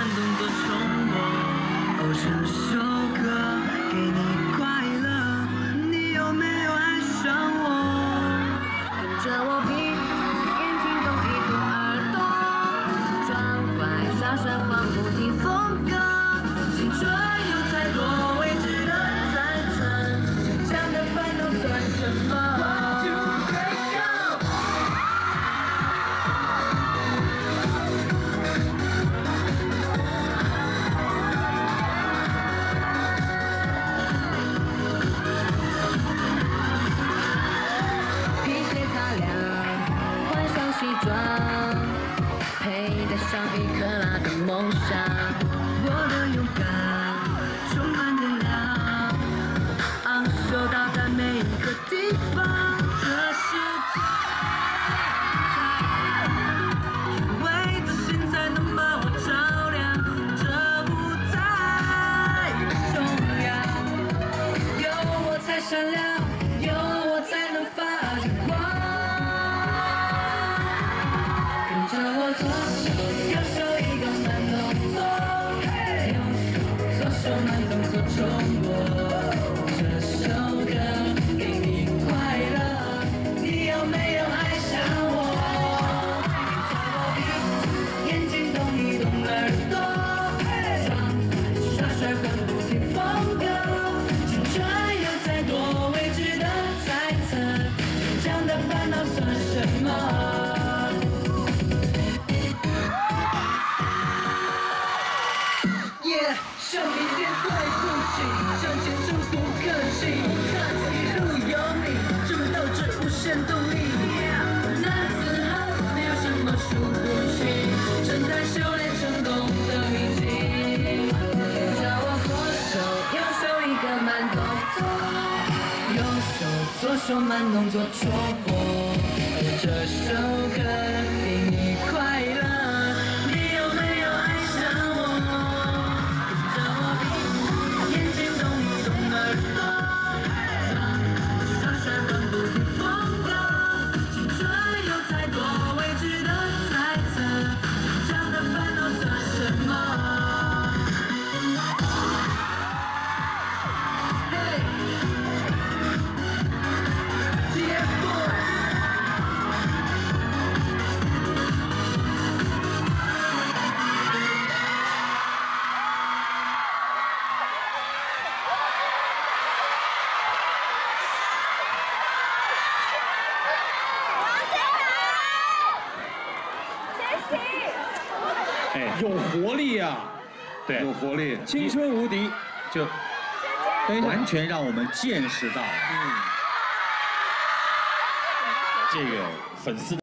慢动作重播。哦，这首歌给你快乐，你有没有爱上我？ 跟着我鼻子眼睛动一动，耳朵转换下旋换不停风格。青春有太多未知的猜测，这样的烦恼算什么？ 西装配得上1克拉的梦想， 我的勇敢充满力量，昂首到达每一个地方。这世界，因为自信才能把我照亮。这舞台重要，有我才闪亮，有我才能发光。 跟着我左手右手一个慢动作，右手左手慢动作重播。这首歌给你快乐，你有没有爱上我？眼睛动一动，耳朵转换耍帅换不停风格。青春有太多未知的猜测，这样的烦恼算什么？ 生命点对不起，向前冲不客气，看一路有你，这么斗志无限动力。男子汉没有什么输不起，正在修炼成功的秘籍。跟着我左手右手一个慢动作，右手左手慢动作重播。这首歌给你快乐。 哎，有活力呀、对，有活力，青春无敌，就完全让我们见识到，这个粉丝。